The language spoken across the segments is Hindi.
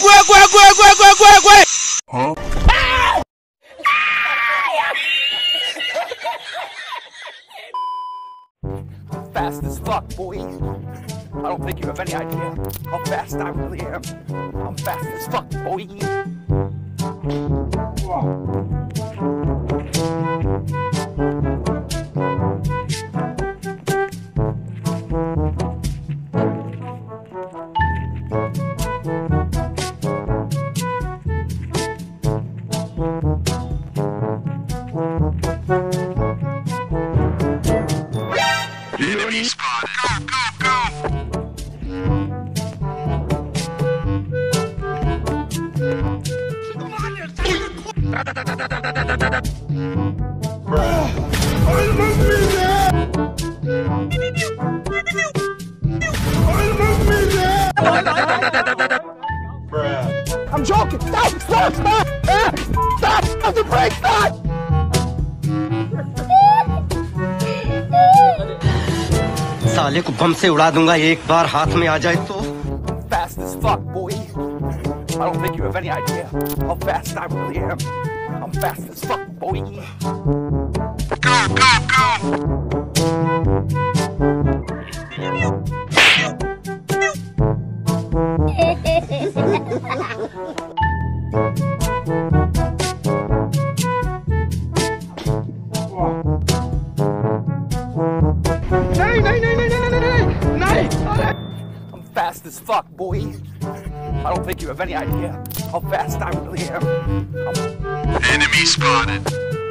Huh? Fast as fuck, boy. I don't think you have any idea how fast I really am. I'm fast as fuck, boy. Enemy spotted. I'm joking. Stop! Stop! Stop! Stop! Stop the brake! Stop! साले को बम से उड़ा दूंगा एक बार हाथ में आ जाए तो। Fast as fuck, boy. I don't think you have any idea how fast I really am. I'm fast as fuck, boy. I'm fast as fuck, boy. I don't think you have any idea how fast I really am. Enemy spotted.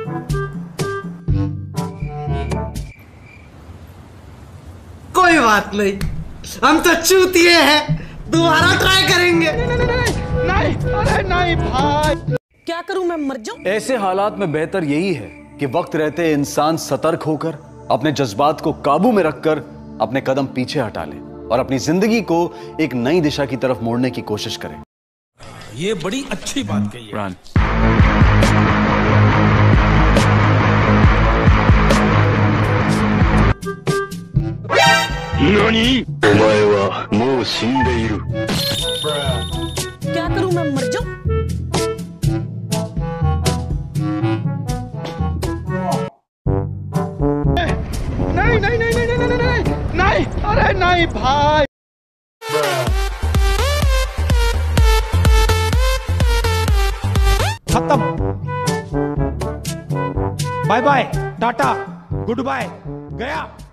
कोई बात नहीं, हम तो चूतिए हैं, दोबारा ट्राई करेंगे। नहीं, अरे नहीं भाई। क्या करूं, मैं मर जाऊं? ऐसे हालात में बेहतर यही है कि वक्त रहते इंसान सतर्क होकर अपने जज्बात को काबू में रखकर अपने कदम पीछे हटा ले और अपनी जिंदगी को एक नई दिशा की तरफ मोड़ने की कोशिश करे। ये बड़ी अच्छी बात कही है। NANI? お前はもう死んでいる。 क्या करूं, मैं मर जाऊं? नहीं नहीं नहीं नहीं नहीं नहीं नहीं नहीं, अरे नहीं भाई। खत्म। बाय बाय, टाटा, गुड बाय, गया।